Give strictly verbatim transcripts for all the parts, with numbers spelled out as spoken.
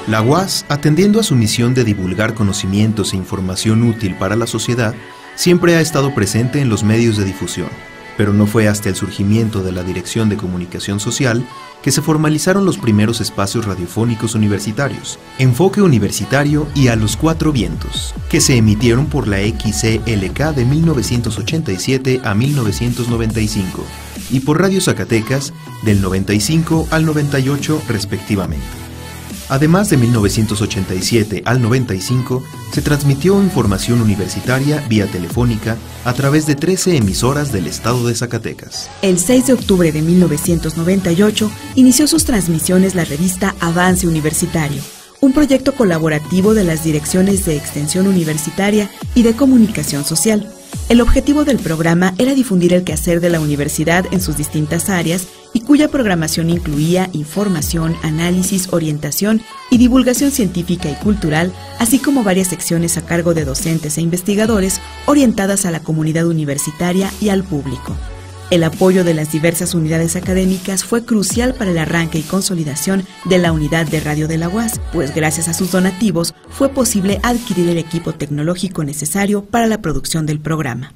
La U A S, atendiendo a su misión de divulgar conocimientos e información útil para la sociedad, siempre ha estado presente en los medios de difusión, pero no fue hasta el surgimiento de la Dirección de Comunicación Social que se formalizaron los primeros espacios radiofónicos universitarios, Enfoque Universitario y A los Cuatro Vientos, que se emitieron por la X C L K de mil novecientos ochenta y siete a mil novecientos noventa y cinco y por Radio Zacatecas del noventa y cinco al noventa y ocho respectivamente. Además, de mil novecientos ochenta y siete al noventa y cinco, se transmitió información universitaria vía telefónica a través de trece emisoras del estado de Zacatecas. El seis de octubre de mil novecientos noventa y ocho inició sus transmisiones la revista Avance Universitario, un proyecto colaborativo de las direcciones de Extensión Universitaria y de Comunicación Social. El objetivo del programa era difundir el quehacer de la universidad en sus distintas áreas y cuya programación incluía información, análisis, orientación y divulgación científica y cultural, así como varias secciones a cargo de docentes e investigadores orientadas a la comunidad universitaria y al público. El apoyo de las diversas unidades académicas fue crucial para el arranque y consolidación de la unidad de radio de la U A S, pues gracias a sus donativos fue posible adquirir el equipo tecnológico necesario para la producción del programa.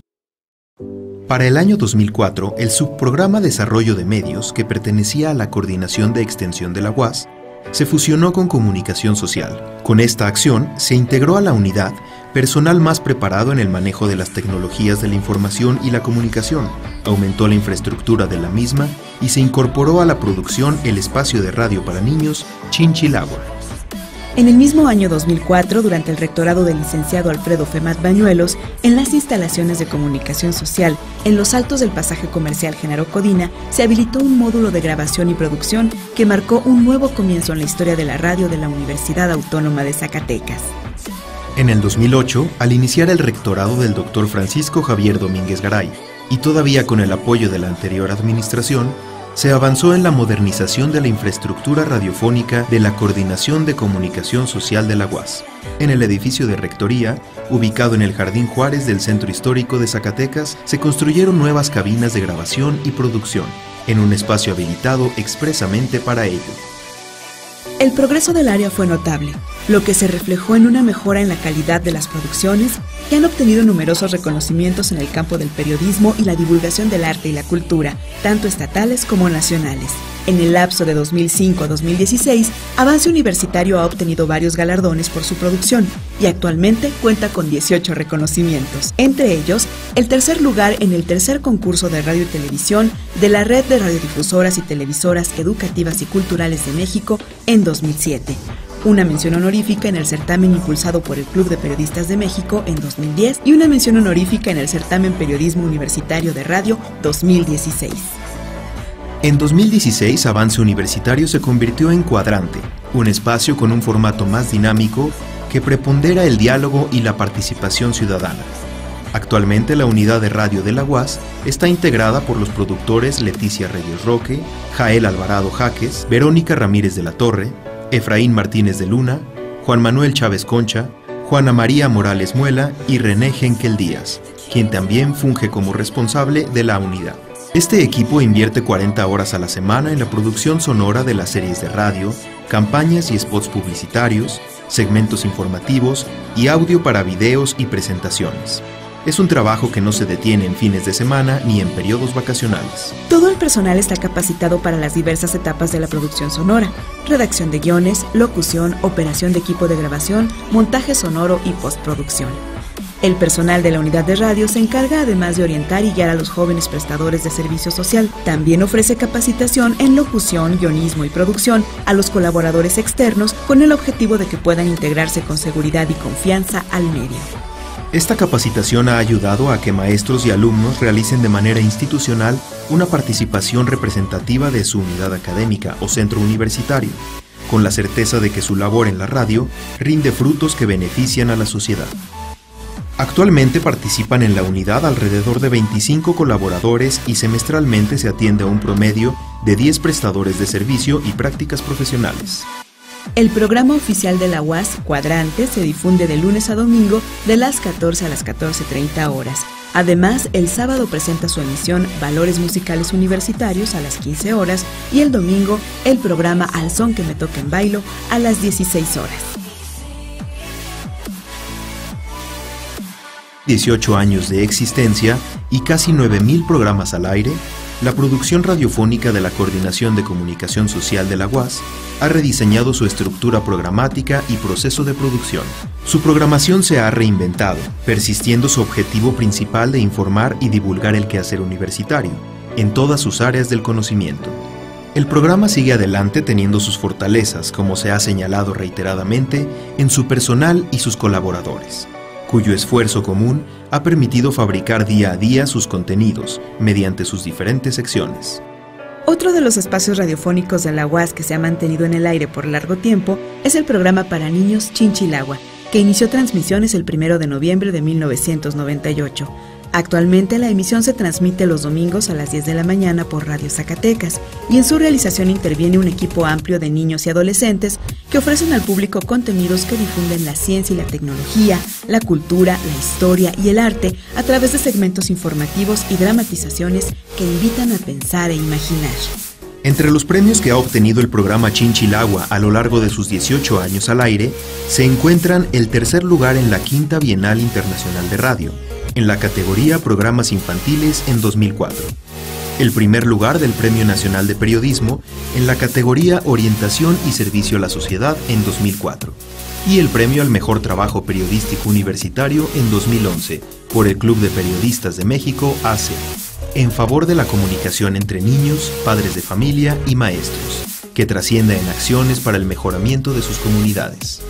Para el año dos mil cuatro, el subprograma Desarrollo de Medios, que pertenecía a la Coordinación de Extensión de la U A S, se fusionó con Comunicación Social. Con esta acción se integró a la unidad personal más preparado en el manejo de las tecnologías de la información y la comunicación, aumentó la infraestructura de la misma y se incorporó a la producción el espacio de radio para niños Chinchilagua. En el mismo año dos mil cuatro, durante el rectorado del licenciado Alfredo Femat Bañuelos, en las instalaciones de Comunicación Social, en los altos del pasaje comercial Genaro Codina, se habilitó un módulo de grabación y producción que marcó un nuevo comienzo en la historia de la radio de la Universidad Autónoma de Zacatecas. En el dos mil ocho, al iniciar el rectorado del doctor Francisco Javier Domínguez Garay, y todavía con el apoyo de la anterior administración, se avanzó en la modernización de la infraestructura radiofónica de la Coordinación de Comunicación Social de la U A S. En el edificio de Rectoría, ubicado en el Jardín Juárez del Centro Histórico de Zacatecas, se construyeron nuevas cabinas de grabación y producción, en un espacio habilitado expresamente para ello. El progreso del área fue notable, lo que se reflejó en una mejora en la calidad de las producciones que han obtenido numerosos reconocimientos en el campo del periodismo y la divulgación del arte y la cultura, tanto estatales como nacionales. En el lapso de dos mil cinco a dos mil dieciséis, Avance Universitario ha obtenido varios galardones por su producción y actualmente cuenta con dieciocho reconocimientos, entre ellos el tercer lugar en el tercer concurso de radio y televisión de la Red de Radiodifusoras y Televisoras Educativas y Culturales de México en dos mil siete, una mención honorífica en el certamen impulsado por el Club de Periodistas de México en dos mil diez y una mención honorífica en el certamen Periodismo Universitario de Radio dos mil dieciséis. En dos mil dieciséis, Avance Universitario se convirtió en Cuadrante, un espacio con un formato más dinámico que prepondera el diálogo y la participación ciudadana. Actualmente, la unidad de radio de la U A S está integrada por los productores Leticia Reyes Roque, Jael Alvarado Jaques, Verónica Ramírez de la Torre, Efraín Martínez de Luna, Juan Manuel Chávez Concha, Juana María Morales Muela y René Henkel Díaz, quien también funge como responsable de la unidad. Este equipo invierte cuarenta horas a la semana en la producción sonora de las series de radio, campañas y spots publicitarios, segmentos informativos y audio para videos y presentaciones. Es un trabajo que no se detiene en fines de semana ni en periodos vacacionales. Todo el personal está capacitado para las diversas etapas de la producción sonora: redacción de guiones, locución, operación de equipo de grabación, montaje sonoro y postproducción. El personal de la unidad de radio se encarga además de orientar y guiar a los jóvenes prestadores de servicio social. También ofrece capacitación en locución, guionismo y producción a los colaboradores externos con el objetivo de que puedan integrarse con seguridad y confianza al medio. Esta capacitación ha ayudado a que maestros y alumnos realicen de manera institucional una participación representativa de su unidad académica o centro universitario, con la certeza de que su labor en la radio rinde frutos que benefician a la sociedad. Actualmente participan en la unidad alrededor de veinticinco colaboradores y semestralmente se atiende a un promedio de diez prestadores de servicio y prácticas profesionales. El programa oficial de la U A S, Cuadrante, se difunde de lunes a domingo de las catorce a las catorce treinta horas. Además, el sábado presenta su emisión Valores Musicales Universitarios a las quince horas y el domingo el programa Al Son que me toquen bailo a las dieciséis horas. dieciocho años de existencia y casi nueve mil programas al aire, la producción radiofónica de la Coordinación de Comunicación Social de la U A S ha rediseñado su estructura programática y proceso de producción. Su programación se ha reinventado, persistiendo su objetivo principal de informar y divulgar el quehacer universitario, en todas sus áreas del conocimiento. El programa sigue adelante teniendo sus fortalezas, como se ha señalado reiteradamente, en su personal y sus colaboradores, cuyo esfuerzo común ha permitido fabricar día a día sus contenidos mediante sus diferentes secciones. Otro de los espacios radiofónicos de la U A S que se ha mantenido en el aire por largo tiempo es el programa para niños Chinchilagua, que inició transmisiones el primero de noviembre de mil novecientos noventa y ocho. Actualmente la emisión se transmite los domingos a las diez de la mañana por Radio Zacatecas y en su realización interviene un equipo amplio de niños y adolescentes que ofrecen al público contenidos que difunden la ciencia y la tecnología, la cultura, la historia y el arte a través de segmentos informativos y dramatizaciones que invitan a pensar e imaginar. Entre los premios que ha obtenido el programa Chinchilagua a lo largo de sus dieciocho años al aire, se encuentran el tercer lugar en la Quinta Bienal Internacional de Radio, en la categoría Programas Infantiles en dos mil cuatro, el primer lugar del Premio Nacional de Periodismo en la categoría Orientación y Servicio a la Sociedad en dos mil cuatro, y el Premio al Mejor Trabajo Periodístico Universitario en dos mil once por el Club de Periodistas de México, A C E, en favor de la comunicación entre niños, padres de familia y maestros, que trascienda en acciones para el mejoramiento de sus comunidades.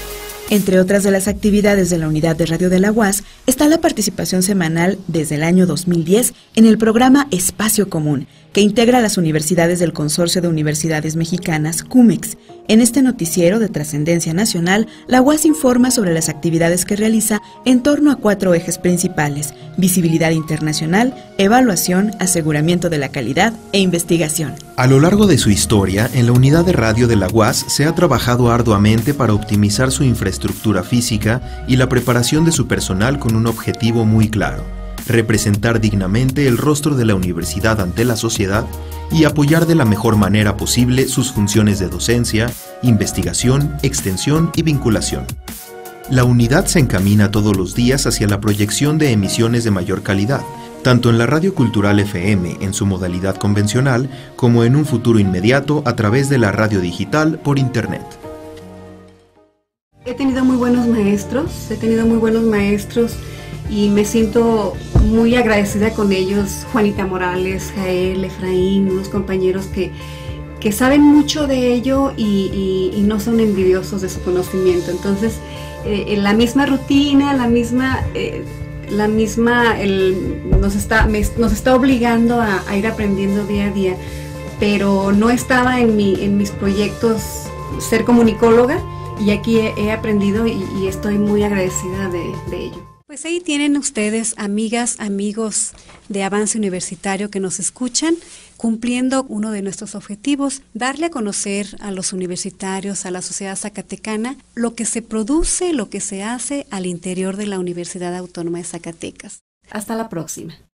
Entre otras de las actividades de la Unidad de Radio de la U A S está la participación semanal desde el año dos mil diez en el programa Espacio Común, que integra a las universidades del Consorcio de Universidades Mexicanas, CUMEX. En este noticiero de trascendencia nacional, la U A S informa sobre las actividades que realiza en torno a cuatro ejes principales: visibilidad internacional, evaluación, aseguramiento de la calidad e investigación. A lo largo de su historia, en la Unidad de Radio de la U A S se ha trabajado arduamente para optimizar su infraestructura física y la preparación de su personal con un objetivo muy claro: representar dignamente el rostro de la universidad ante la sociedad y apoyar de la mejor manera posible sus funciones de docencia, investigación, extensión y vinculación. La unidad se encamina todos los días hacia la proyección de emisiones de mayor calidad, tanto en la Radio Cultural F M en su modalidad convencional, como en un futuro inmediato a través de la radio digital por Internet. He tenido muy buenos maestros, he tenido muy buenos maestros y me siento muy agradecida con ellos. Juanita Morales, Jael, Efraín, unos compañeros que, que saben mucho de ello y, y, y no son envidiosos de su conocimiento. Entonces, eh, en la misma rutina, la misma, eh, la misma el, nos, está, me, nos está obligando a, a ir aprendiendo día a día, pero no estaba en, mi, en mis proyectos ser comunicóloga y aquí he, he aprendido y, y estoy muy agradecida de, de ello. Pues ahí tienen ustedes, amigas, amigos de Avance Universitario que nos escuchan, cumpliendo uno de nuestros objetivos, darle a conocer a los universitarios, a la sociedad zacatecana, lo que se produce, lo que se hace al interior de la Universidad Autónoma de Zacatecas. Hasta la próxima.